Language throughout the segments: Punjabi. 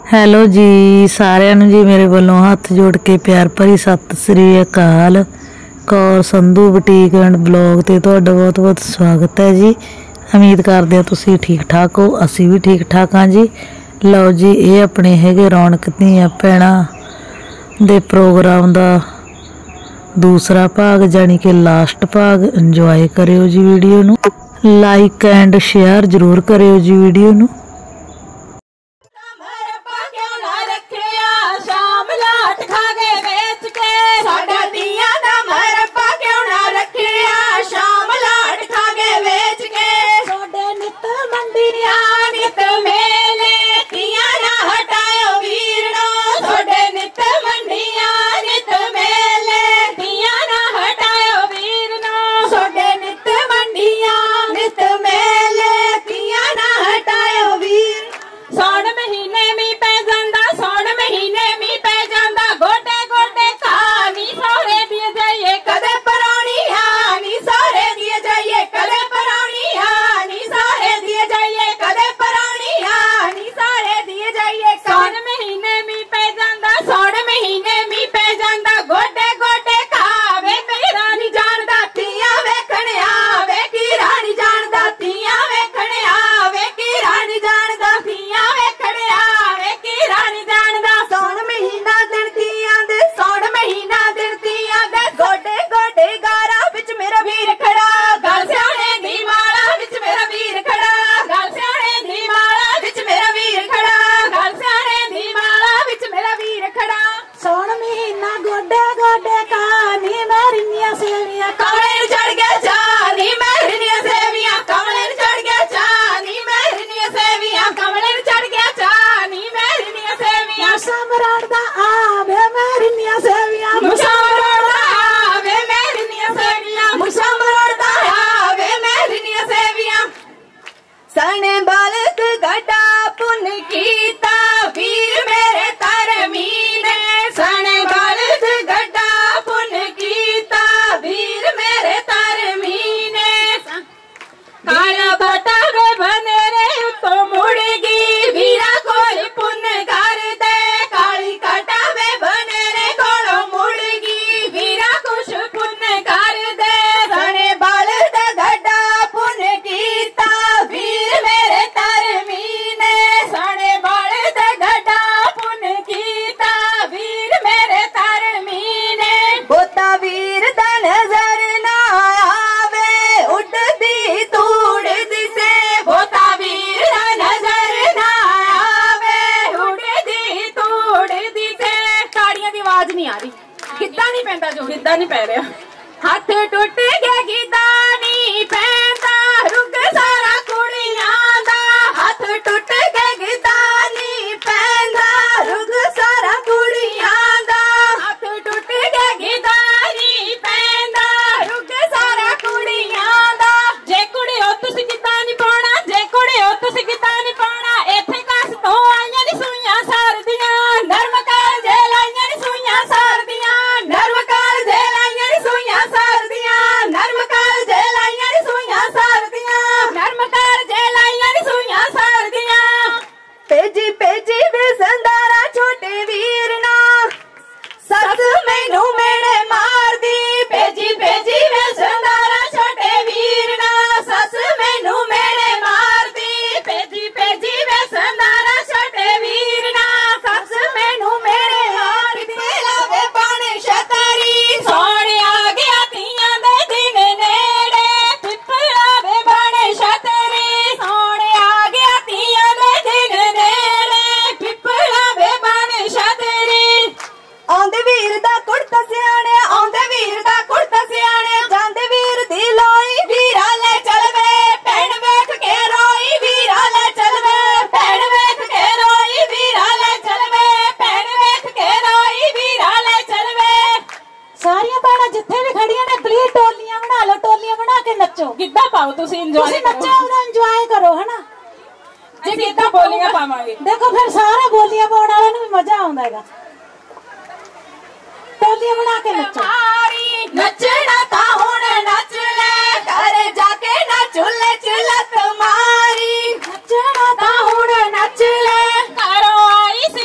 ਹੈਲੋ ਜੀ ਸਾਰਿਆਂ ਨੂੰ ਜੀ ਮੇਰੇ ਵੱਲੋਂ ਹੱਥ ਜੋੜ ਕੇ ਪਿਆਰ ਭਰੀ ਸਤਿ ਸ੍ਰੀ ਅਕਾਲ। Kaur Sandhu boutique and blog ਤੇ ਤੁਹਾਡਾ ਬਹੁਤ ਬਹੁਤ ਸਵਾਗਤ ਹੈ ਜੀ। ਉਮੀਦ ਕਰਦੇ ਹਾਂ ਤੁਸੀਂ ਠੀਕ ਠਾਕ ਹੋ, ਅਸੀਂ ਵੀ ਠੀਕ ਠਾਕ ਹਾਂ ਜੀ। ਲਓ ਜੀ ਇਹ ਆਪਣੇ ਹੈਗੇ ਰੌਣਕ ਧੀਆਂ ਭੈਣਾਂ ਦੇ ਪ੍ਰੋਗਰਾਮ ਦਾ दूसरा भाग जानी कि लास्ट भाग। इंजॉय करियो जी वीडियो नू, लाइक एंड शेयर जरूर करियो जी वीडियो नू। गिद्दा नहीं पै रहा, हाथ टुट गया गिद्दा नहीं पैंदा, रुक सारा कुड़ियां दा। हाथ टुट गया गिद्दा नहीं पैंदा, रुक सारा कुड़ियां दा। हाथ टुट गया गिद्दा नहीं पैंदा, रुक सारा कुड़ियां दा। जे कुड़ियो तुसी गिद्दा नहीं पाउणा, जे कुड़ियो तुसी गिद्दा नहीं पाउणा, इत्थे कस तो आईयां नी सूईयां सारदियां, नरम काल जे लाईयां नी सूईयां सारदियां, नरम काल जे लाईयां नी सूईयां सारदियां, नरम काल जे लाईयां नी सूईयां सारदियां, नरम काल जे लाईयां नी सूईयां सारदियां। भेजी भेजी वे संदारा छोटे वीर ना, सस मैनू मेरे मार दी। भेजी भेजी वे संदारा छोटे वीर ना, सस मैनू मेरे मार दी। भेजी भेजी वे संदारा छोटे वीर ना, सस मैनू मेरे मार दी। लावे पाने छतरी सोने आ गया तियां दे दिन नेड़े, पिपला वे पाने छतरी सोने आ गया तियां दे दिन नेड़े, पिपला वे पाने छतरी। आंदे वीर दा कुड़ता सियाणे, आंदे वीर दा कुड़ता सियाणे, जांदे वीर दी लोई वीरा ले चल वे, भैन वेख के रोई वीरा ले चल वे, भैन वेख के रोई वीरा ले चल वे, भैन वेख के रोई वीरा ले चल वे। सारियां भैणां जिथे भी खड़ियां ने प्लीज टोलियां बना लो, टोलियां बना के नचो, गिद्दा पाओ तुसी इंजॉय करो, नचो और इंजॉय करो है ना। जी गिद्दा बोलियां पावांगे, देखो फिर सारे बोलियां पाउण वाले नूं भी मजा आउंदा हैगा। टोलियां बना के नचो, नचना ता हुण नच ले, घर जाके ना चुल्ले चुल्ला तुम्हारी। नचना ता हुण नच ले, घरों आई सी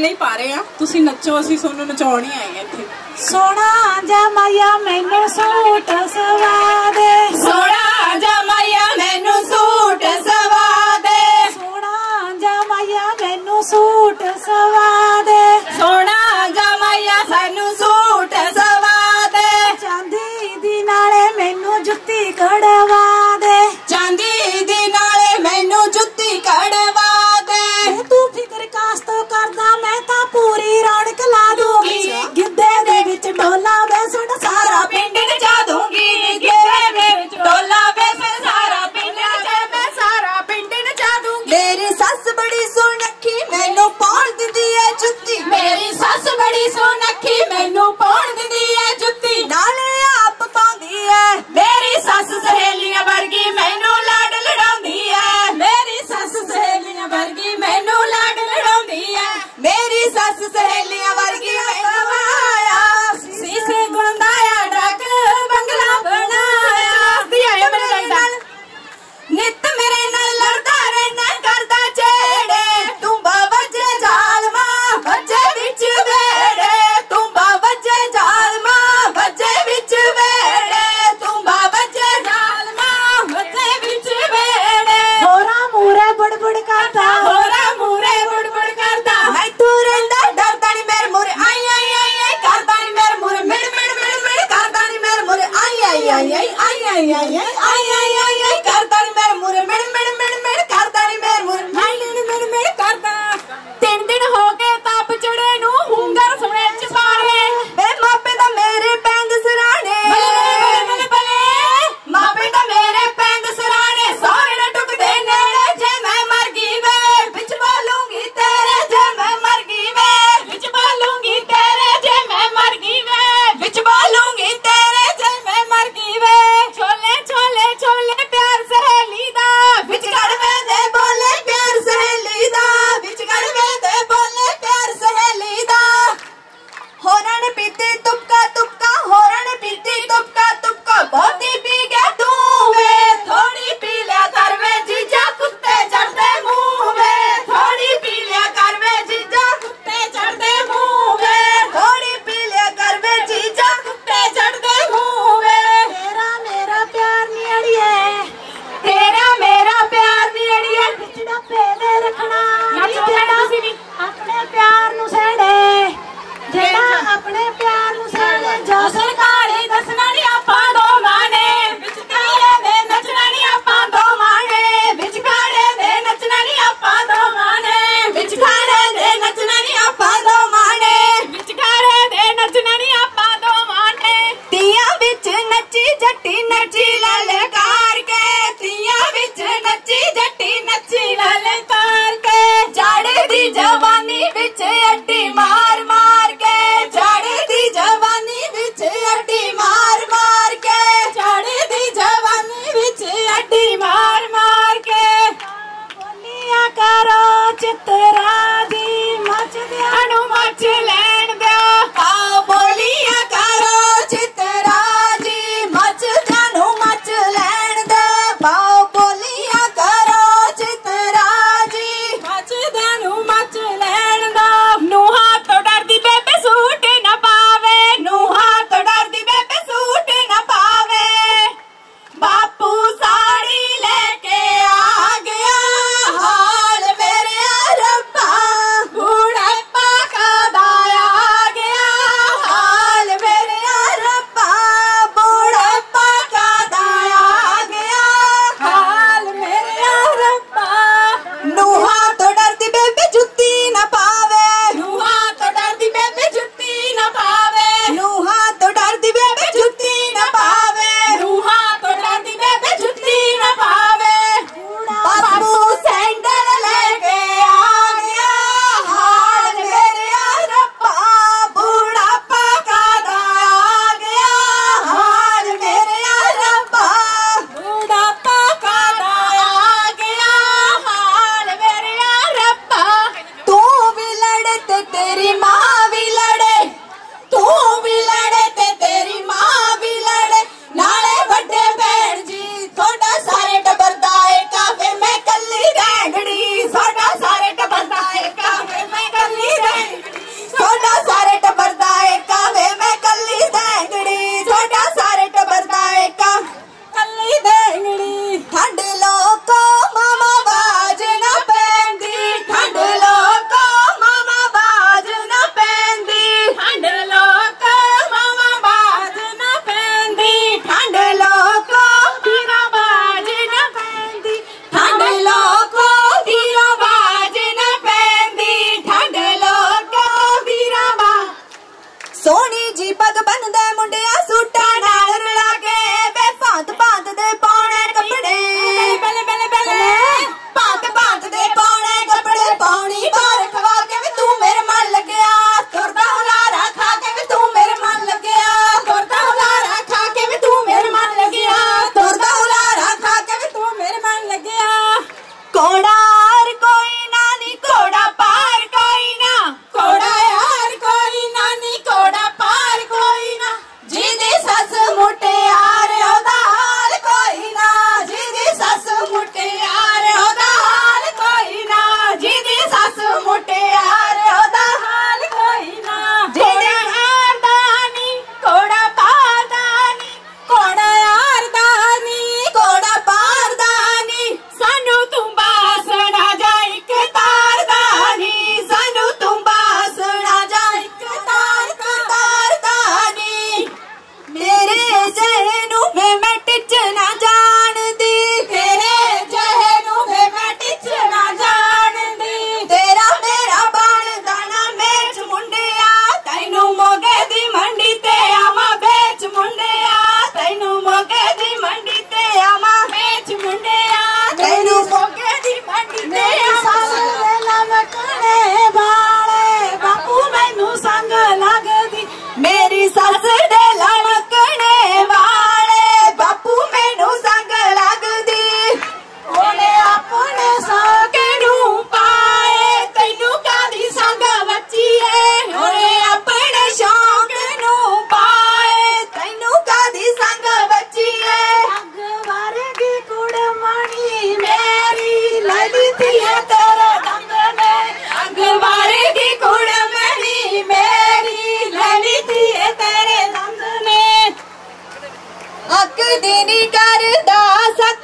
ਲਈ ਪਾ ਰਹੇ ਆ, ਤੁਸੀਂ ਨੱਚੋ, ਅਸੀਂ ਤੁਹਾਨੂੰ ਨਚਾਉਣ ਹੀ ਆਏ ਆ ਇੱਥੇ। ਸੋਹਣਾ ਜਮਾਇਆ ਮੈਨੂੰ ਸੂਟ ਸਵਾ ਦੇ, ਸੋਹਣਾ ਜਮਾਇਆ ਮੈਨੂੰ ਸੂਟ ਸਵਾ ਦੇ, ਸੋਹਣਾ ਜਮਾਇਆ ਮੈਨੂੰ ਸੂਟ ਸਵਾ ਦੇ, ਸੋਹਣਾ ਜਮਾਇਆ ਸਾਨੂੰ ਸੂਟ ਸਵਾ ਦੇ, ਚਾਂਦੀ ਦੀ ਨਾਲੇ ਮੈਨੂੰ ਜੁੱਤੀ ਕੜਵਾ ਦੇ, ਚਾਂਦੀ ਦੀ ਨਾਲੇ ਮੈਨੂੰ ਜੁੱਤੀ ਕੜਵਾ ਦੇ, ਤੂੰ ਫਿਕਰ ਕਾਸ ਤੋਂ ਕਰਦਾ ਮੈਂ ਤਾਂ ਪੂਰੀ ਰੌਣਕ ਲਾ ਦੂੰਗੀ, ਗਿੱਧੇ ਦੇ ਵਿੱਚ ਡੋਲਾ ਵੇ ਸਾਡਾ ਸਾਰਾ ਪਿੰਡ ਨਚਾ ਦੂੰਗੀ, ਗਿੱਧੇ ਦੇ ਵਿੱਚ ਡੋਲਾ ਵੇ ਸਾਰਾ ਪਿੰਡ ਨਚਾ, ਮੈਂ ਸਾਰਾ ਪਿੰਡ ਨਚਾ ਦੂੰਗੀ। ਮੇਰੀ ਸੱਸ ਬੜੀ ਸੁਨੱਖੀ ਮੈਨੂੰ ਪਾਉਣ ਦਿੰਦੀ ਐ ਜੁੱਤੀ, ਮੇਰੀ ਸੱਸ ਬੜੀ ਸੁਨੱਖੀ ਮੈਨੂੰ ਪਾਉਣ ਦਿੰਦੀ ਐ ਜੁੱਤੀ, ਨਾਲੇ ਆਪ ਪਾਉਂਦੀ ਐ ਮੇਰੀ ਸੱਸ ਸਹੇਲੀਆਂ ਵਰਗੀ ਮੈਨੂੰ ਲਾਡ ਲੜਾਉਂਦੀ ਐ, ਮੇਰੀ ਸੱਸ ਸਹੇਲੀਆਂ ਵਰਗੀ ਮੈਨੂੰ ਲਾਡ ਲੜਾਉਂਦੀ ਐ, ਮੇਰੀ ਸੱਸ ਸਹੇਲੀਆਂ ਵਰਗੀ ਮੈਨੂੰ ਆਇਆ ਸੀਸੇ ਗੁੰਦਾਇਆ ਡੱਕ ਬੰਗਲਾ ਬਣਾਇਆ ਦੀ ਆਇਆ ਮੇਰੇ ਲੱਗਦਾ ਨਿੱਤ ਮੇਰੇ ਨਾਲ ਲੜਦਾ ਰਹਿਣਾ ਕਰਦਾ ਛੇੜੇ, ਤੂੰ ਵੱਜੇ ਜ਼ਾਲਮਾ ਵੱਜੇ ਵਿੱਚ ਵੇੜੇ, ਤੂੰ ਵੱਜੇ ਜ਼ਾਲਮਾ ਵੱਜੇ ਵਿੱਚ ਵੇੜੇ, ਤੂੰ ਵੱਜੇ ਜ਼ਾਲਮਾ ਵੱਜੇ ਵਿੱਚ ਵੇੜੇ, ਹੋਰਾਂ ਮੂਰੇ ਬੜਬੜ ਕਰਦਾ, ਹੋਰਾਂ ਮੂਰੇ ਬੁੜਬੁੜ ਕਰਦਾ, ਮੈਂ ਤੂੰ ਰਹਿੰਦਾ ਡਰਦਾ ਨੀ ਮੇਰੇ ਮੂਰੇ ਆਈ ਆਈ ਆਈ ਆਈ ਕਰਦਾ ਨੀ ਮੇਰੇ ਮੂਰੇ ਮਿੜ ਮਿੜ ਮਿੜ ਮਿੜ ਕਰਦਾ ਨੀ ਮੇਰੇ ਮੂਰੇ ਆਈ ਆਈ ਆਈ ਆਈ ਆਈ ਆਈ ਆਈ ਆਈ ਆਈ ਆਈ ਆਈ ਕਰਦਾ ਨੀ ਮੇਰੇ ਮੂਰੇ ਮਿੜ ਮਿੜ ਮਿੜ ਮਿੜ ਕਰਦਾ ਨੀ ਮੇਰੇ ਮੂਰੇ ਮਿੜ ਮਿੜ ਕਰਦਾ। 3 ਦਿਨ ਹੋ ਗਏ ਤਾਪ ਚੜੇ ਨੂੰ ਹੁੰਗਰ ਸੁਣੇ ਚ ਪਾਰੇ, ਵੇ ਮਾਪੇ ਦਾ ਮੇਰੇ ਪੈਂਗ ਸਰਾਣੇ ਬਲੇ ਬਲੇ ਬਲੇ ਮਾਪੇ ਦਾ ਮੇਰੇ ਪੈਂਗ ਸਰਾਣੇ ਸੋਹਣੇ ਨਾ ਟੁਕਦੇ ਨੇੜੇ ਜੇ ਮੈਂ ਮਰ ਗਈ ਵੇ ਵਿੱਚ ਬੋਲੂੰਗੀ ਤੇਰੇ ਜੇ ਮੈਂ ਮਰ ਗਈ ਵੇ ਵਿੱਚ ਬਾਲੂੰਗੀ ਤੇਰੇ ਜੇ ਮੈਂ ਮਰ ਗਈ ਵੇ, ਵਿੱਚ ਬੋਲੂੰਗੀ ਤੇਰੇ ਜੇ ਮੈਂ ਮਰ ਗਈ ਵੇ ਛੋਲੇ ਛੋਲੇ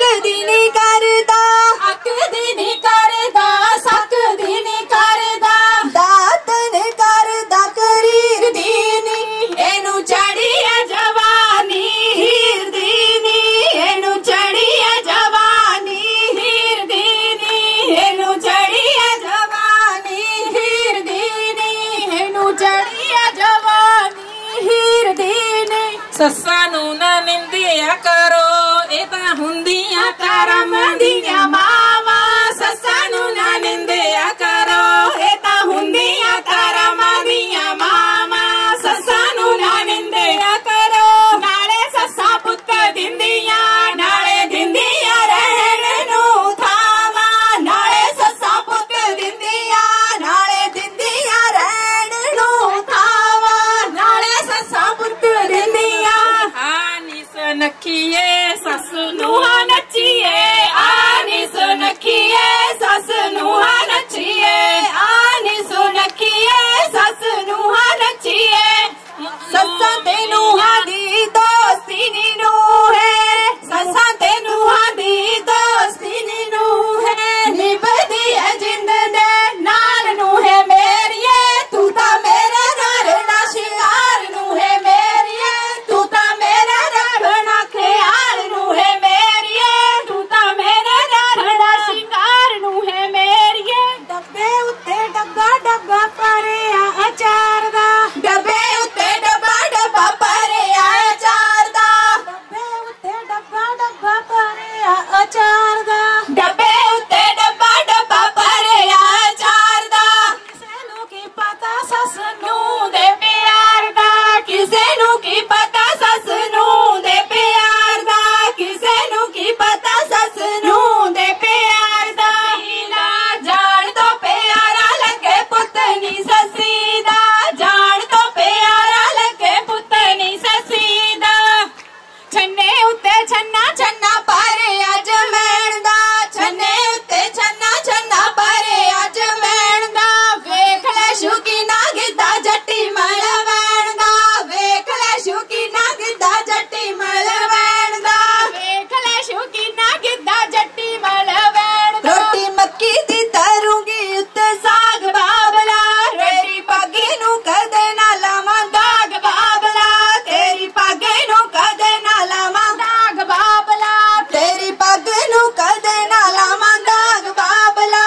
ਸਕਦੀ ਨਹੀਂ ਕਰਦਾ, ਅੱਕਦੀ ਨੀ ਕਰਦਾ, ਸਕਦੀ ਨੀ ਕਰਦਾ, ਦਾਤਨ ਕਰਦਾ ਕਰੀਰ ਦੀ ਨੀ, ਇਹਨੂੰ ਚੜੀ ਐ ਜਵਾਨੀ ਹੀਰ ਦੀ ਨੀ, ਇਹਨੂੰ ਚੜੀ ਐ ਜਵਾਨੀ ਹੀਰ ਦੀ ਨੀ, ਇਹਨੂੰ ਚੜੀ ਐ ਜਵਾਨੀ ਹੀਰ ਦੀ ਨੀ, ਇਹਨੂੰ ਚੜੀ ਐ ਜਵਾਨੀ ਹੀਰ ਦੀ ਨੀ। ਸੱਸਾਂ ਨੂੰ ਨਾ ਨਿੰਦਿਆ ਕਰੋ, ਇਹ ਤਾਂ ਹੁੰਦੀਆਂ ਕਰਮ ਦੀਆਂ ਮਾਵਾਂ, ਸੱਸਾਂ ਨੂੰ ਨਾ ਨਿੰਦਿਆ ਕਰੋ, ਇਹ ਤਾਂ ਹੁੰਦੀਆਂ ਕਰਮ ਦੀਆਂ ਮਾਵਾਂ, ਸੱਸਾਂ ਨੂੰ ਨਾ ਨਿੰਦਿਆ ਕਰੋ। ਨਾਲੇ ਸੱਸਾਂ ਪੁੱਤ ਦਿੰਦੀਆਂ, ਨਾਲੇ ਦਿੰਦੀਆਂ ਰਹਿਣ ਨੂੰ ਥਾਵਾਂ, ਨਾਲੇ ਸੱਸਾਂ ਪੁੱਤ ਦਿੰਦੀਆਂ, ਨਾਲੇ ਦਿੰਦੀਆਂ ਰਹਿਣ ਨੂੰ ਥਾਵਾਂ, ਨਾਲੇ ਸੱਸਾਂ ਪੁੱਤ ਦਿੰਦੀਆਂ। ਆਨੀ ਸੁਨੱਖੀਏ ਸੱਸ ਨੂੰ ਨੱਚੀਏ ਆਨੀ ਸੁਨੱਖੀਏ ਸੱਸ ਨੂੰ ਨੱਚੀਏ, ਆਨੀ ਸੁਨੱਖੀਏ ਸੱਸ ਨੂੰ ਨੱਚੀਏ। ਸੱਸਾਂ ਤੇ ਨੂੰਹਾਂ ਦੀ ਦੋਸਤੀ ਨੀ ਨੂੰ ਹੈ, ਸੱਸਾਂ ਤੇ ਨੂੰਹਾਂ ਦੀ ਦੋਸਤੀ ਨੀ ਨੂੰ ਹੈ, ਨਿਭਦੀ ਹੈ ਜਿੰਦ ਦੇ ਨਾਲ ਨੂੰ ਹੈ ਮੇਰੀਏ, ਤੂੰ ਤਾਂ ਮੇਰੇ ਨਾਲ ਨਾ ਸ਼ਿੰਗਾਰ ਨੂੰ ਹੈ ਮੇਰੀਏ, ਤੂੰ ਤਾਂ ਮੇਰੇ ਨਾਲ ਨਾ ਖਿਆਲ ਨੂੰ ਹੈ ਮੇਰੀਏ, ਤੂੰ ਤਾਂ ਮੇਰੇ ਨਾਲ ਨਾ ਸ਼ਿੰਗਾਰ ਨੂੰ ਹੈ ਮੇਰੀਏ। ਡੱਬੇ ਉੱਤੇ ਡੱਗਾ ਡੱਗਾ ਭਰਿਆ ਅਚਾਰ ਦਾ, ਡੱਬੇ ਉੱਤੇ ਡੱਬਾ ਡੱਬਾ ਭਰਿਆ ਅਚਾਰ ਦਾ, ਡੱਬੇ ਉੱਤੇ ਡੱਗਾ ਡੱਗਾ ਭਰਿਆ ਅਚਾਰ ਦਾ, ਡੱਬੇ ਉੱਤੇ ਡੱਬਾ ਡੱਬਾ ਭਰਿਆ ਅਚਾਰ ਦਾ। ਕਿਸੇ ਨੂੰ ਕੀ ਪਤਾ ਸੱਸ ਨੂੰ ਦੇ ਪਿਆਰ ਦਾ, ਕਿਸੇ ਨੂੰ ਕੀ ਪਤਾ ਸੱਸ ਨੂੰ ਦੇ ਪਿਆਰ ਦਾ, ਕਿਸੇ ਨੂੰ ਕੀ ਪਤਾ ਸੱਸ ਨੂੰ ਦੇ ਪਿਆਰ ਦਾ। ਹੀਲਾ ਜਾਣ ਤੋਂ ਪਿਆਰਾ ਲੱਗੇ ਪੁੱਤ ਨੀ ਸੱਸੀ ਦਾ, ਜਾਣ ਤੋਂ ਪਿਆਰਾ ਲੱਗੇ ਪੁੱਤ ਨੀ ਸੱਸੀ ਦਾ। ਛੰਨੇ ਉੱਤੇ ਛੰਨਾ ਛੰਨਾ ਪਾਰੇ ਅੱਜ ਮੈਣ ਦਾ, ਛੰਨੇ ਉੱਤੇ ਛੰਨਾ ਛੰਨਾ ਪਾਰੇ ਅੱਜ ਮੈਣ ਦਾ। ਵੇਖ ਲੈ ਸ਼ੁਕੀਨਾ ਗਿੱਧਾ ਜੱਟੀ ਮਲ ਵੈਣ ਦਾ, ਵੇਖ ਲੈ ਸ਼ੁਕੀਨਾ ਗਿੱਧਾ ਜੱਟੀ ਮਲ ਵੈਣ ਦਾ, ਵੇਖ ਲੈ ਸ਼ੁਕੀਨਾ ਗਿੱਧਾ ਜੱਟੀ ਮਲ ਵੈਣ ਦਾ। ਰੋਟੀ ਮੱਕੀ ਦੀ ਤਰੂੰਗੀ ਉੱਤੇ ਸਾਗ ਬਾਬਲਾ, ਤੇਰੀ ਪੱਗੀ ਨੂੰ ਕਦੇ ਨਾ ਲਾਵਾਂ ਦਾਗ ਬਾਬਲਾ, ਤੇਰੀ ਪੱਗੀ ਨੂੰ ਕਦੇ ਨਾ ਲਾਵਾਂ ਦਾਗ ਬਾਬਲਾ, ਤੇਰੀ ਪੱਗ ਨੂੰ ਕਦੇ ਨਾ ਲਾਵਾਂ ਦਾਗ ਬਾਬਲਾ।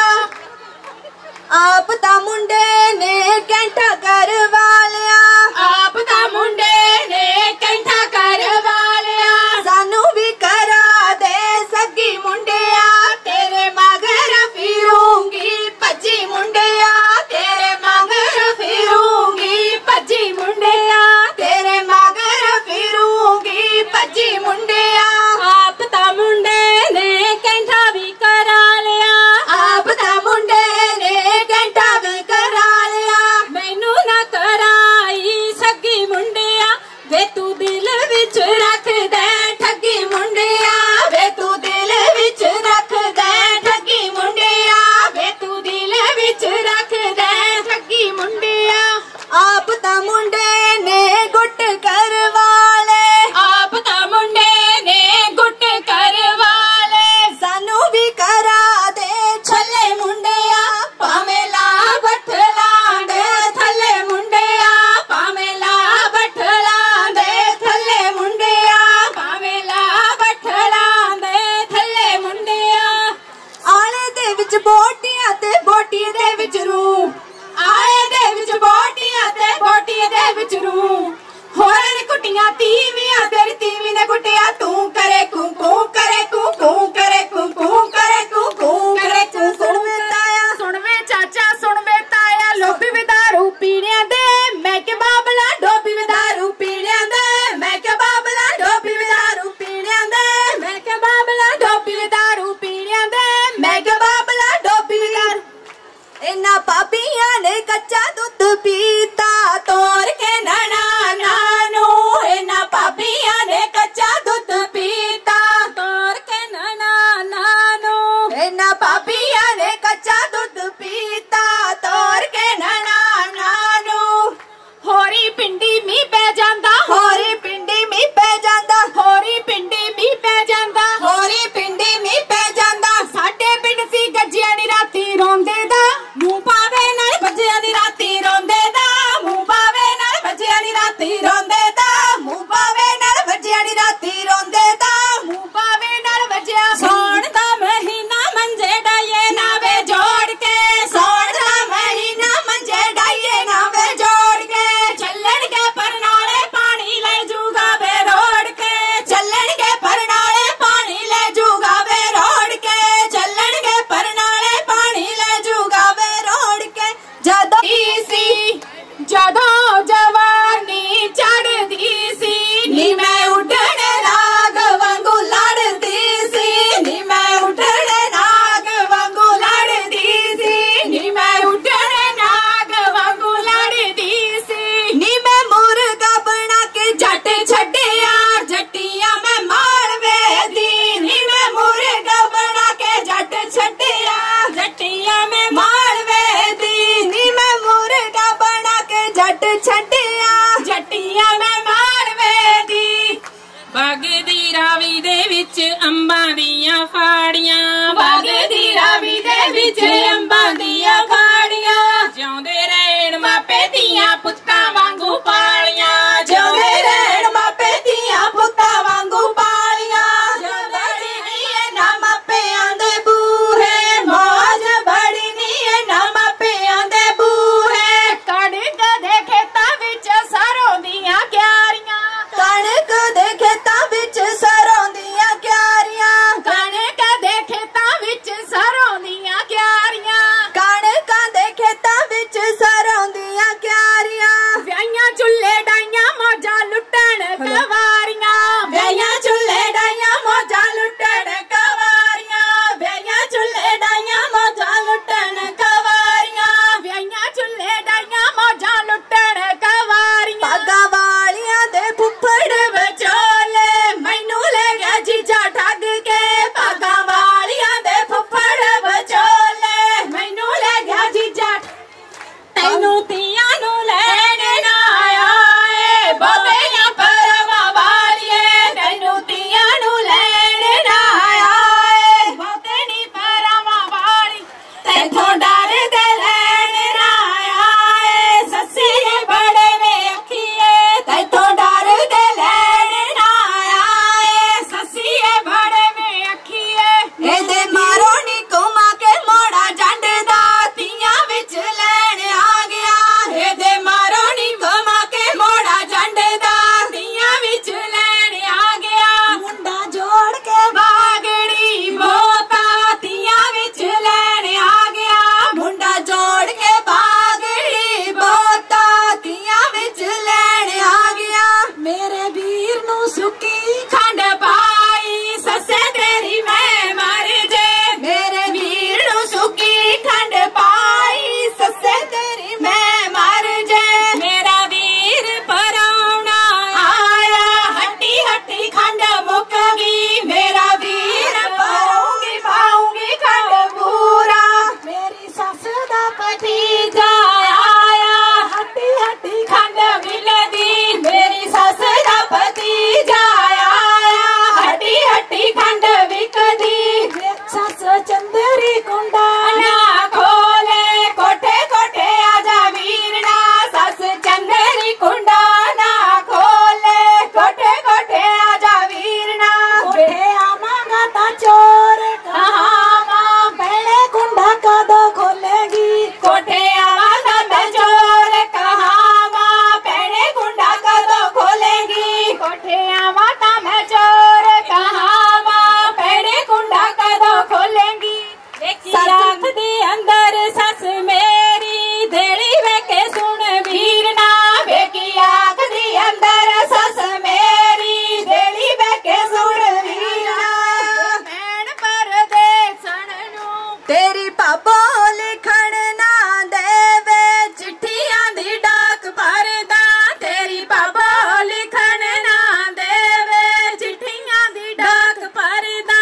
ਆਪ ਤਾਂ ਮੁੰਡੇ ਨੇ ਕੈਂਠਾ ਕਰਵਾ ਲਿਆ, ਆਪ ਤਾਂ ਮੁੰਡੇ ਨੇ ਕੈਂਠਾ ਕਰਵਾ ਲਿਆ, ਸਾਨੂੰ ਵੀ ਕਰਾ ਦੇ ਸੱਗੀ ਮੁੰਡਿਆ, ਤੇਰੇ ਮਗਰ ਫਿਰੂੰਗੀ ਭੱਜੀ ਮੁੰਡਿਆ, ਤੇਰੇ ਮਗਰ ਫਿਰੂੰਗੀ ਭੱਜੀ ਮੁੰਡਿਆ, ਤੇਰੇ ਮਗਰ ਫਿਰੂੰਗੀ ਭੱਜੀ ਮੁੰਡਿਆ। ਆਪ ਤਾਂ ਮੁੰਡੇ ਨੇ ਕੈਂਠਾ ਵੀ ਕਰਾ ਲਿਆ, ਆਪ ਤਾਂ ਮੁੰਡੇ ਨੇ ਕੈਂਠਾ ਵੀ ਕਰਾ ਲਿਆ, ਮੈਨੂੰ ਨਾ ਕਰਾਈ ਸੱਗੀ ਮੁੰਡਿਆ, ਵੇ ਤੂੰ ਦਿਲ ਵਿੱਚ ਰੱਖ ਦੇ ਠੱਗੀ ਮੁੰਡਿਆ, ਵੇ ਤੂੰ ਦਿਲ ਵਿੱਚ ਰੱਖ ਦੇ ਠੱਗੀ ਮੁੰਡਿਆ, ਵੇ ਤੂੰ ਦਿਲ ਵਿੱਚ ਰੱਖ ਦੇ ਠੱਗੀ ਮੁੰਡਿਆ। ਆਪ ਤਾਂ ਮੁੰਡੇ ਨੇ ਗੁੱਟ ਕਰਵਾ ਲੈ, ਆਪ ਤਾਂ ਮੁੰਡੇ ਰਾਵੀ ਦੇ ਵਿੱਚ ਅੰਬਾਂ ਦੀਆਂ ਫਾੜੀਆਂ, ਬਾਗ ਦੀ ਰਾਵੀ ਦੇ ਵਿੱਚ ਅੰਬਾਂ ਦੀਆਂ ਫਾੜੀਆਂ, ਜਿਉਂਦੇ ਰਹਿਣ ਮਾਪੇ ਦੀਆਂ ਪੁੱਤਾਂ ਵਾਂਗੂ ਪਾਲੀਆਂ, ਜਿਉਂਦੇ ਰਹਿਣ ਮਾਪੇ ਦੀਆਂ ਪੁੱਤਾਂ ਵਾਂਗੂ ਪਾਲੀਆਂ, ਬੜੀ ਨੀ ਇਹਨਾਂ ਮਾਪਿਆਂ ਦੇ ਬੂਹੇ, ਮੌਜ ਬੜੀ ਨੀ ਇਹਨਾਂ ਮਾਪਿਆਂ ਦੇ ਬੂਹੇ, ਕਣਕ ਦੇ ਖੇਤਾਂ ਵਿੱਚ ਸਰੋਂ ਦੀਆਂ ਕਿਆਰੀਆਂ, ਕਣਕ ਦੇ ਖੇਤਾਂ ਵਿੱਚ ਸਰੋਂ ਦੀਆਂ ਕਿਆਰੀਆਂ, ਕਣਕ ਦੇ ਖੇਤਾਂ ਵਿੱਚ ਸਰੋਂ ਦੀਆਂ ਕਿਆਰੀਆਂ, ਕਣਕਾਂ ਦੇ ਖੇਤਾਂ ਵਿੱਚ ਸਰੋਂ ਦੀਆਂ ਕਿਆਰੀਆਂ, ਵਿਆਹੀਆਂ ਚੁੱਲ੍ਹੇ ਡਾਈਆਂ ਮੌਜਾਂ ਲੁੱਟਣ ਕਵਾਰੀਆਂ, ਵਿਆਹੀਆਂ ਚੁੱਲ੍ਹੇ ਡਾਈਆਂ ਮੌਜਾਂ ਲੁੱਟਣ ਕਵਾਰੀਆਂ, ਵਿਆਹੀਆਂ ਚੁੱਲ੍ਹੇ ਡਾਈਆਂ ਮੌਜਾਂ ਲੁੱਟਣ ਕਵਾਰੀਆਂ, ਵਿਆਹੀਆਂ ਚੁੱਲ੍ਹੇ ਡਾਈਆਂ ਮੌਜਾਂ ਲੁੱਟਣ ਕਵਾਰੀਆਂ, ਭਾਗਾਂ ਵਾਲੀਆਂ ਦੇ ਫੁੱਫੜ ਵਿਚੋਲੇ, ਮੈਨੂੰ ਲੈ ਗਿਆ ਜੀਜਾ ਠੱਗ ਕੇ, ਭਾਗਾਂ ਵਾਲੀਆਂ ਦੇ ਫੁੱਫੜ ਵਿਚੋਲੇ, ਮੈਨੂੰ ਲੈ ਗਿਆ ਜੀਜਾ ਤੈਨੂੰ ਤੀਆਂ ਨੂੰ ਲੈਣ ਨਾ ਆਇਆ ਏ, ਬਹੁਤੀਆਂ ਪਰਵਾਂ ਵਾਲੀਏ, ਤੈਨੂੰ ਤੀਆਂ ਨੂੰ ਲੈਣ ਨਾ ਆਇਆ ਏ, ਬਹੁਤੇ ਨੀ ਪਰਾਵਾਂ ਵਾਲੀ, ਤੈਥੋਂ ਡਰਦੇ ਲੈਣ ਨਾ ਆਇਆ ਏ, ਸੱਸੀਏ ਬੜੇ ਵੇ ਅੱਖੀਏ, ਤੈਥੋਂ ਡਰਦੇ ਲੈਣ ਨਾ ਆਇਆ ਏ, ਸੱਸੀਏ ਬੜੇ ਵੇ ਅੱਖੀਏ, ਇਹਦੇ ਮਾਰੋ ਨੀ ਘੁਮਾ ਕੇ ਮੋੜਾ ਜੰਡ ਦਾ, ਤੀਆਂ ਵਿੱਚ ਲੈਣ ਆ ਗਿਆ, ਇਹਦੇ ਮਾਰੋ ਨੀ ਘੁਮਾ ਕੇ ਮੋੜਾ ਜੰਡ ਦਾ, ਤੀਆਂ ਵਿੱਚ ਲੈਣ ਆ ਗਿਆ, ਮੁੰਡਾ ਜੋੜ ਕੇ ਬਾਗੜੀ ਬੋਤਾ, ਤੀਆਂ ਵਿੱਚ ਲੈਣ ਆ ਗਿਆ, ਮੁੰਡਾ ਜੋੜ ਕੇ ਬਾਗੜੀ ਬੋਤਾ, ਤੀਆਂ ਵਿੱਚ ਲੈਣ ਆ ਗਿਆ, ਮੇਰੇ ਵੀਰ ਨੂੰ ਸੁੱਕੀ ਖੰਡ ਪਾਈ, ਸੱਸੇ ਤੇਰੀ ਮੈਂ ਮਰ ਜੇ, ਮੇਰੇ ਵੀਰ ਨੂੰ ਸੁੱਕੀ ਖੰਡ ਪਾਈ, ਸੱਸੇ ਤੇਰੀ ਮੈਂ ਮਰ ਜੇ, ਮੇਰਾ ਵੀਰ ਪਰਾਉਣਾ ਆਇਆ ਹੱਟੀ ਹੱਟੀ ਖੰਡ ਮੁੱਕ ਗਈ, ਮੇਰਾ ਵੀਰ ਪਾਉਂਗੀ ਪਾਉਂਗੀ ਖੰਡ ਪੂਰਾ, ਮੇਰੀ ਸੱਸ ਦਾ ਭਤੀਜਾ ਆਇਆ ਹੱਟੀ ਹੱਟੀ ਖੰਡ ਮਿਲਦੀ, ਮੇਰੀ ਸੱਸ ਦਾ ਭਤੀਜਾ ਆਇਆ ਹੱਟੀ ਹੱਟੀ ਖੰਡ ਵਿਕਦੀ, ਸੱਸ ਚੰਦਰੀ ਕੁੰਡਾ ਨਾ ਖੋਲੇ, ਕੋਠੇ ਕੋਠੇ ਆ ਜਾ ਵੀਰਨਾ, ਸੱਸ ਚੰਦਰੀ ਕੁੰਡਾ ਨਾ ਖੋਲੇ, ਕੋਠੇ ਕੋਠੇ ਆ ਜਾ ਵੀਰਨਾ, ਕੋਠੇ ਆਵਾਂਗਾ ਤਾਂ ਚੋਰ ਕਹਾਵਾਂ, ਭੈਣੇ ਕੁੰਡਾ ਕਦੋਂ ਖੋਲੇਗੀ, ਕੋਠੇ ਆਵਾਂਗਾ ਤਾਂ ਚੋਰ ਕਹਾਵਾਂ, ਭੈਣੇ ਕੁੰਡਾ ਕਦੋਂ ਖੋਲੇਗੀ, ਕੋਠੇ ਆਵਾਂ ਤਾਂ ਮੈਂ ਚੋਰ ਕਹਾਵਾਂ, ਭੈਣੇ ਕੁੰਡਾ ਕਦੋਂ ਖੋਲੇਗੀ, ਵੇਖੀ ਰਾਤ ਦੇ ਅੰਦਰ ਸੱਸ ਮੇਰੀ ਦੇਲੀ ਵੇ ਕੇ ਸੁਣ ਵੀਰਨਾ, ਵੇਖੀ ਆਖ ਦੀ ਅੰਦਰ ਸੱਸ ਮੇਰੀ, ਦੇਲੀ ਬਹਿ ਕੇ ਸੁਣ ਵੀਰਨਾ, ਭੈਣ ਪਰਦੇਸਣ ਨੂੰ, ਤੇਰੀ ਭਾਬੋ ਲਿਖਣ ਨਾ ਦੇਵੇ, ਚਿੱਠੀਆਂ ਦੀ ਡਾਕ ਭਰਦਾ, ਤੇਰੀ ਭਾਬੋ ਲਿਖਣ ਨਾ ਦੇਵੇ, ਚਿੱਠੀਆਂ ਦੀ ਡਾਕ ਭਰਦਾ,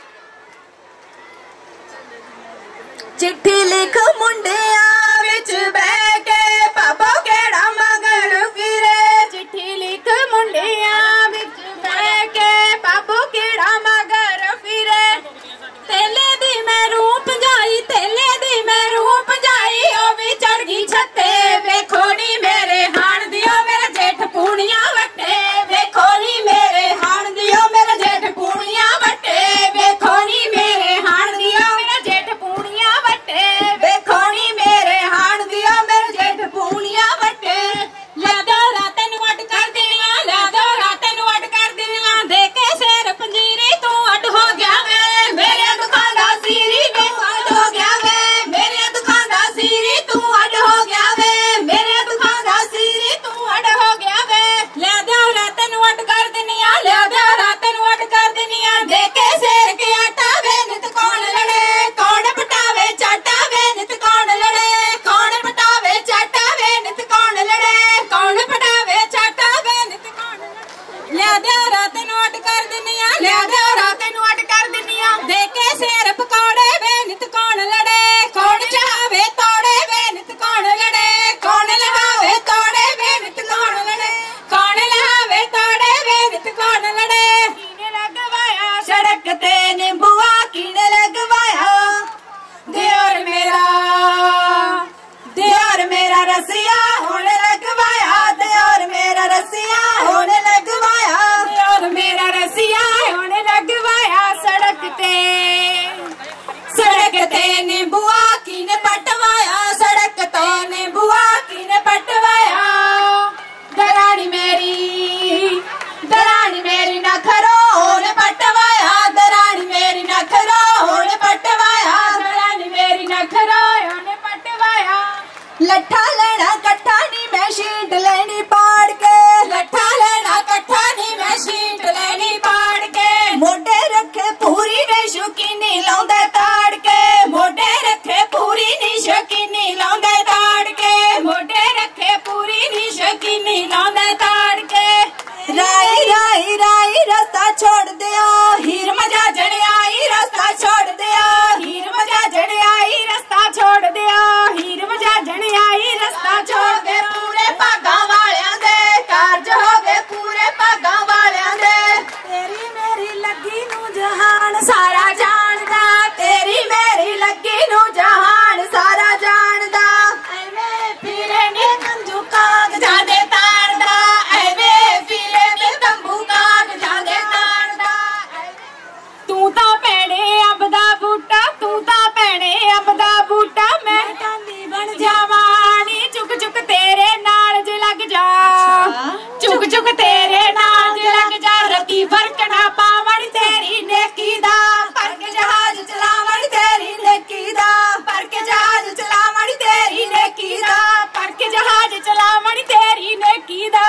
ਚਿੱਠੀ ਲਿਖ ਮੁੰਡਿਆਂ ਵਿੱਚ ਬਹਿ ਕੇ, ਭਾਬੋ ਕਿਹੜਾ ਮਗਰ ਫਿਰੇ, ਚਿੱਠੀ ਲਿਖ ਮੁੰਡਿਆਂ ਵਿੱਚ ਬਹਿ ਕੇ, ਬਾਬੂ ਕਿਹੜਾ ਮਗਰ ਫਿਰੇ, ਤੇਲੇ ਦੀ ਮੈਂ ਰੂਪ ਜਾਈ, ਤੇਲੇ ਦੀ ਮੈਂ ਰੂਪ ਜਾਈ, ਉਹ ਵੀ ਚੜ ਗਈ ਛੱਤੇ, ਵੇਖੋ ਨੀ ਮੇਰੇ ਹਾਣ ਦਿਓ ਮੇਰਾ ਜੇਠ ਪੂਣੀਆਂ ਵੱਟੇ, ਵੇਖੋ ਨੀ ਮੇਰੇ ਹਾਣ ਦਿਓ ਮੇਰਾ ਜੇਠ ਪੂਣੀਆਂ ਵੱਟੇ, ਵੇਖੋ ਨੀ ਮੇਰੇ ਹਾਣ ਦਿਓ ਮੇਰਾ ਜੇਠ ਪੂਣੀਆਂ ਵੱਟੇ, ਵੇਖੋ ਨੀ ਮੇਰੇ ਹਾਣ ਦਿਓ ਮੇਰਾ ਜੇਠ ਪੂਣੀਆਂ ਵੱਟੇ, ਲੈ ਦੋ ਰਾਤ ਨੂੰ ਅੱਡ ਕਰ ਦਿਨੀਆਂ, ਲੈ ਦੋ ਰਾਤ ਨੂੰ ਅੱਡ ਕਰ ਦਿਨੀਆਂ, ਦੇ ਕੇ ਸਿਰ ਪੰਜੀਰੀ ਤੂੰ ਅੱਡ ਹੋ ਗਿਆ ਵੇ, ਮੇਰੇ ਦੁੱਖਾਂ ਦਾ ਸੀਰੀ ਵੇ ਅੱਡ ਹੋ ਗਿਆ ਵੇ, ਮੇਰੇ ਦੁੱਖਾਂ ਦਾ ਸੀਰੀ ਤੂੰ ਅੱਡ ਹੋ ਗਿਆ ਵੇ, ਮੇਰੇ ਦੁੱਖਾਂ ਦਾ ਸੀਰੀ ਤੂੰ ਅੱਡ ਹੋ ਗਿਆ ਵੇ, ਲੈ ਦੋ ਰਾਤ ਨੂੰ ਅੱਡ ਕਰ ਦਿਨੀਆਂ, ਲੈ ਦੋ ਰਾਤ ਨੂੰ ਅੱਡ ਕਰ ਦਿਨੀਆਂ, ਦੇ ਕੇ ਸਿਰ ਕੇ ਆਟਾ ਵੇ ਨਿਤ ਕੌਣ ਲੜੇ, ਕੌਣ ਪਟਾਵੇ ਚਾਟਾ ਵੇ ਨਿਤ ਕੌਣ ਲੜੇ, ਕੌਣ ਪਟਾਵੇ ਚਾਟਾ ਵੇ ਨਿਤ ਕੌਣ ਲੜੇ, ਕੌਣ ਪਟਾਵੇ ਚਾਟਾ ਵੇ ਨਿਤ ਕੌਣ ਲੜੇ, ਲੈ ਦੋ ਰਾਤ ਨੂੰ ਅੱਡ ਕਰ ਦਿਨੀਆਂ, ਲੈ ਦਿਓ ਰਾਤ ਨੂੰ ਅੱਡ ਕਰ ਦਿੰਨੀਆਂ, ਦੇ ਕੇ ਸਿਰ ਪਕੌੜੇ ਵੇ ਨਿਤ ਕੌਣ ਲੜੇ, ਕੌਣ ਚਾਹਵੇ ਤੋੜੇ ਵੇ ਨਿਤ ਕੌਣ ਲੜੇ, ਕੌਣ ਲਹਾਵੇ ਤੋੜੇ ਵੇ ਨਿਤ ਕੌਣ ਲੜੇ, ਕੌਣ ਲਹਾਵੇ ਤੋੜੇ ਵੇ ਨਿਤ ਕੌਣ ਲੜੇ, ਕੀਨੇ ਲਗਵਾਏ बुआ किने पटवाया, सड़क तो ने बुआ किने पटवाया। दरानी मेरी नखरो ने पटवाया, दरानी मेरी नखरो ने पटवाया, दरानी मेरी नखरो ने पटवाया। लट्ठा लेना कट्ठा नी मैं शीट लेनी पाड़ के, लट्ठा लेना कट्ठा नी मैं शीट लेनी पाड़ के। मोटे रखे पूरी ने शुकीनी लाउंदे ताड़ के, मोटे रखे पूरी नी शकीनी लाउंदे ताड़ के, मोटे रखे पूरी नी शकीनी लाउंदे ताड़ के। राई राई राई रास्ता छोड़ दिया, हीर मजा जड़ आई रास्ता छोड़ दिया, हीर मजा जड़ आई रास्ता छोड़ दिया, हीर मजा जड़ आई रास्ता छोड़ दे। पूरे भागा वालियां दे कारज हो गए, पूरे भागा वालियां दे। तेरी मेरी लगी नू जहान सारा जानदा, तेरी मेरी लगी नू जहान सारा जानदा। एवे फिरे नी तंबू कागजां दे तारदा, एवे फिरे नी तंबू कागजां दे तारदा। तू तां भैणे अंब दा बूटा, तू तां भैणे अंब दा बूटा, मैं टांडी बन जावानी चुक चुक तेरे नाल ज लग जा, चुक चुक तेरे नाल ज लग जा। रती फर्क ना पावण तेरी नेकी दा, फर्क जहाज चलावण तेरी नेकी दा, फर्क जहाज चलावण तेरी नेकी दा, फर्क जहाज चलावण तेरी नेकी दा।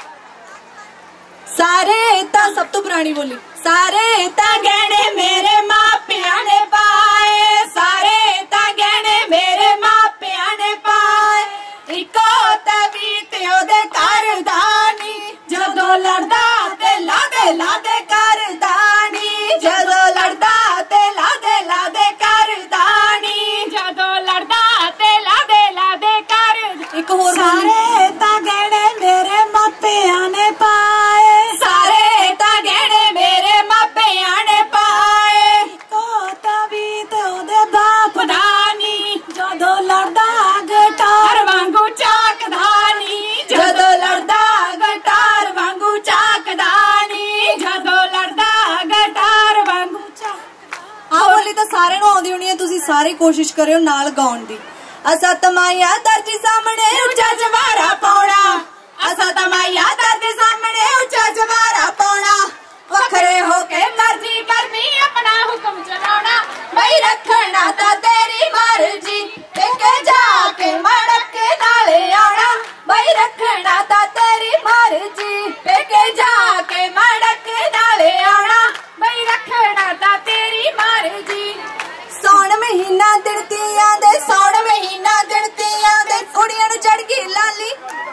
सारे ता सब तो पुरानी बोली, सारे ता गहने मेरे मापिया ने पाए, सारे ता गहने मेरे मापिया ने पाए। इको तवी ते ओदे करदानी, जदों लड़दा ते लादे करदानी, जदों लड़दा ते लादे करदानी, जदों लड़दा ते लादे कर। एक होर सारे ता गहने मेरे मापिया ने पाए, सारे ता गहने मेरे मापिया ने पाए। को तवी ते ओदे बाप दानी, जदों लड़दा गटार वांगू चाकदानी, जदों लड़दा गटार वांगू चाकदानी, जदों लड़दा गटार वांगू चाक। आ बोली तो सारे नू आउंदी होनी है, तुसी सारे कोशिश करियो नाल गाउण दी। असा तमाया दर्जी सामने ऊंचा जवारा पाउणा, असा तमाया दर्ज सामने ऊंचा जवारा पाउणा। वखरे होके मर्जी करनी अपना हुक्म चलाना, भाई रखना ता तेरी मर्जी, लेके जाके मड़क नाले आना। भाई रखना ता तेरी मर्जी, लेके जाके मड़क नाले आना। भाई रखना ता तेरी मर्जी। सौण महीना दिनतियां दे, सौण महीना दिनतियां दे, कुड़ियां नू चढ़ गई लाली।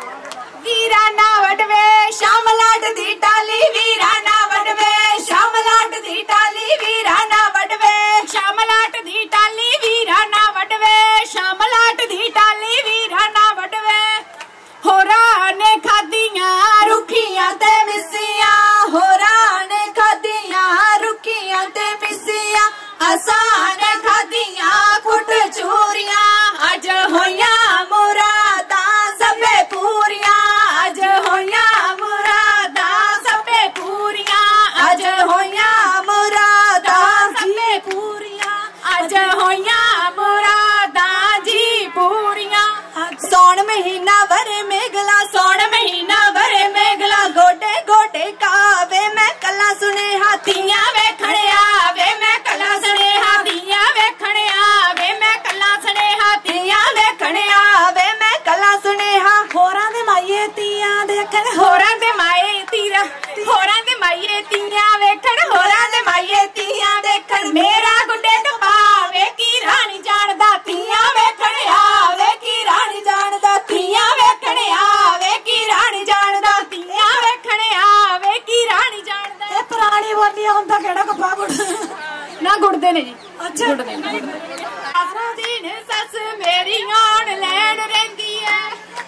वीरा ना वडवे शाम लाट दी टाली, वीरा ना वडवे शाम लाट दी टाली, वीरा ना वडवे शाम लाट दी टाली, वीरा ना वडवे शाम लाट दी टाली, वीरा ना वडवे। होरा ने खादियां रुखियां ते मिसियां, होरा ने खादियां रुखियां ते मिसियां, असां ने खादियां कुट चूरियां। अज होइयां मुरादां सबे पूरियां, अज होइयां मुरादां सबे पूरियां, अज होइयां मुरादां सबे पूरियां, अज होइयां मुरादां जी पूरियां। सौण महीना वरे मेघला, सौण महीना वरे मेघला, गोडे गोडे कावे मैं कला सुने हाथियां वेखण आवे, मैं कला सुने हाथियां वेखण आवे, मैं कला सुने हाथियां वेखण आवे, मैं कला सुने हा। होरां दे माये तियां देखण, होरां दे माये तीरा, होरां दे माये तियां वेखण, होरां दे माये तियां देखण। मेरा गुंडे टपावे की रानी जानदा, तियां वेखण आवे की रानी जानदा, तियां वेखण आवे की रानी जानदा, तियां वेखण आवे की रानी जानदा। ए पुरानी बोली हुंदा केड़ा कपड़ा गुड़ ना गुड़दे ने जी, अच्छा गुड़दे ने। सारा दिन सस मेरी आन लैन रहिंदी है,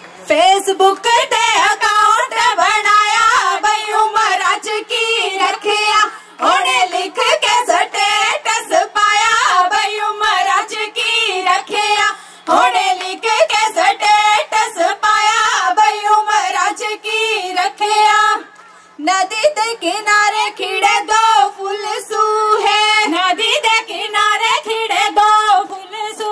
फेसबुक ते अकाउंट बनाया, बई उमर अज की रखिया, ओने लिख के स्टेटस पाया, बई उमर अज की रखिया, ओने लिख के स्टेटस पाया, बई उमर अज की रखिया। नदी दे किनारे खिड़े दो फूल सूहे, नदी दे किनारे खिड़े दो फूल सूहे।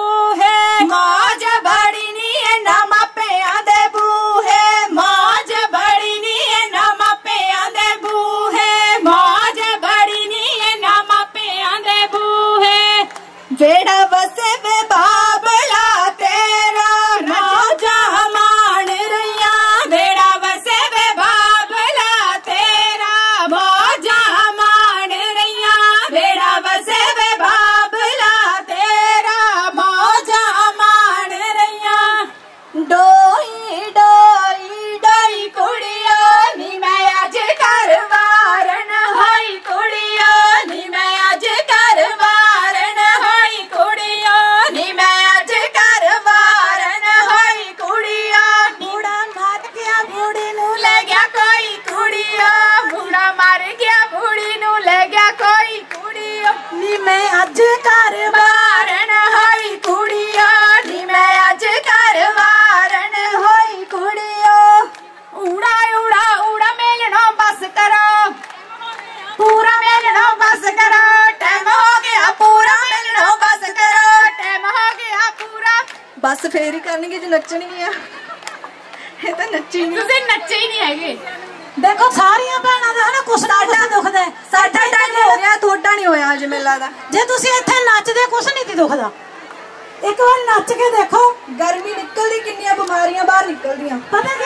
ਫੇਰ ਹੀ ਕਰਨਗੇ ਜੇ ਨੱਚਣਗੀਆਂ। ਇਹ ਤਾਂ ਨੱਚੀ ਨਹੀਂ, ਤੁਸੀਂ ਨੱਚੇ ਹੀ ਨਹੀਂ ਹੈਗੇ। ਦੇਖੋ ਸਾਰੀਆਂ ਭੈਣਾਂ ਦਾ ਹਨਾ ਕੁਛ ਨਾ ਕੁਛ ਦੁਖਦਾ। ਸਾਡਾ ਟਾਈਮ ਹੋ ਗਿਆ, ਤੁਹਾਡਾ ਨਹੀਂ ਹੋਇਆ ਅੱਜ ਮੈਨੂੰ ਲੱਗਦਾ। ਜੇ ਤੁਸੀਂ ਇੱਥੇ ਨੱਚਦੇ ਕੁਛ ਨਹੀਂ ਤੀ ਦੁਖਦਾ। ਇੱਕ ਵਾਰ ਨੱਚ ਕੇ ਦੇਖੋ, ਗਰਮੀ ਨਿਕਲਦੀ, ਕਿੰਨੀਆਂ ਬਿਮਾਰੀਆਂ ਬਾਹਰ ਨਿਕਲਦੀਆਂ। ਪਤਾ